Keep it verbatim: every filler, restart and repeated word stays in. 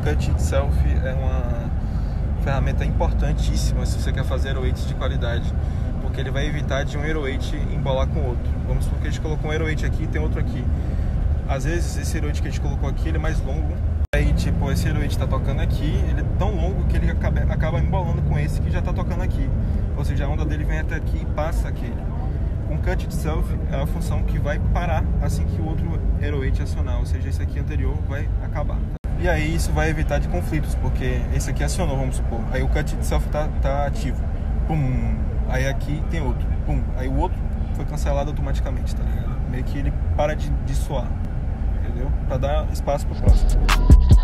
Cut Itself é uma ferramenta importantíssima se você quer fazer zero oito de qualidade, porque ele vai evitar de um zero oito embolar com outro. Vamos supor que a gente colocou um zero oito aqui e tem outro aqui. Às vezes esse zero oito que a gente colocou aqui ele é mais longo, aí tipo, esse zero oito tá tocando aqui, ele é tão longo que ele acaba, acaba embolando com esse que já tá tocando aqui. Ou seja, a onda dele vem até aqui e passa aquele. Com Cut Itself é a função que vai parar assim que o outro zero oito acionar, ou seja, esse aqui anterior vai acabar. E aí isso vai evitar de conflitos, porque esse aqui acionou, vamos supor, aí o Cut Itself tá, tá ativo, pum, aí aqui tem outro, pum, aí o outro foi cancelado automaticamente, tá ligado? Meio que ele para de, de soar, entendeu? Pra dar espaço pro próximo.